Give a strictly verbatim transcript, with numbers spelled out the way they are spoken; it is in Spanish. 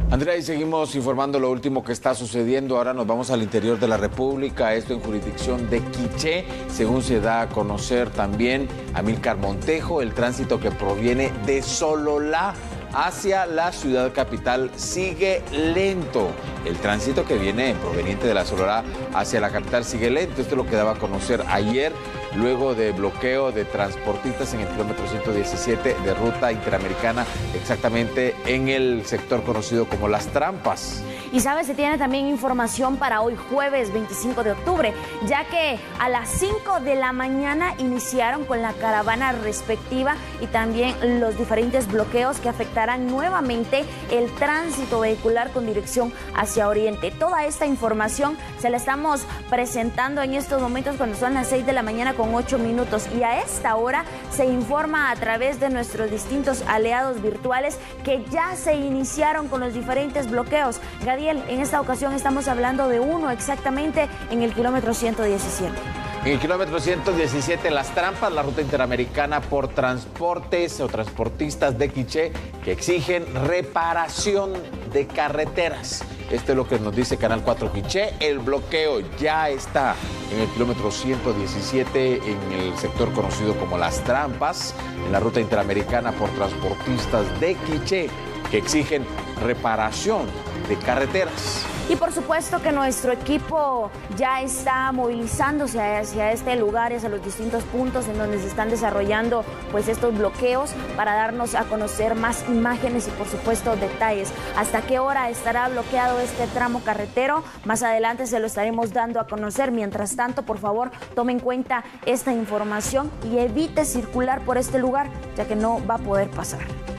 Andrea, y seguimos informando lo último que está sucediendo. Ahora nos vamos al interior de la República, esto en jurisdicción de Quiché. Según se da a conocer también Amílcar Montejo, el tránsito que proviene de Sololá hacia la ciudad capital sigue lento. El tránsito que viene proveniente de la Sololá hacia la capital sigue lento. Esto es lo que daba a conocer ayer, luego de bloqueo de transportistas en el kilómetro ciento diecisiete de ruta interamericana, exactamente en el sector conocido como Las Trampas. Y sabes, se tiene también información para hoy jueves veinticinco de octubre, ya que a las cinco de la mañana iniciaron con la caravana respectiva y también los diferentes bloqueos que afectarán nuevamente el tránsito vehicular con dirección hacia Oriente. Toda esta información se la estamos presentando en estos momentos cuando son las seis de la mañana con ocho minutos, y a esta hora se informa a través de nuestros distintos aliados virtuales que ya se iniciaron con los diferentes bloqueos. Gadiel, en esta ocasión estamos hablando de uno exactamente en el kilómetro ciento diecisiete. En el kilómetro ciento diecisiete, Las Trampas, la ruta interamericana por transportes o transportistas de Quiché que exigen reparación de carreteras. Esto es lo que nos dice Canal cuatro Quiché. El bloqueo ya está en el kilómetro ciento diecisiete, en el sector conocido como Las Trampas, en la ruta interamericana por transportistas de Quiché que exigen reparación de carreteras. Y por supuesto que nuestro equipo ya está movilizándose hacia este lugar, hacia los distintos puntos en donde se están desarrollando pues estos bloqueos, para darnos a conocer más imágenes y por supuesto detalles. ¿Hasta qué hora estará bloqueado este tramo carretero? Más adelante se lo estaremos dando a conocer. Mientras tanto, por favor, tome en cuenta esta información y evite circular por este lugar, ya que no va a poder pasar.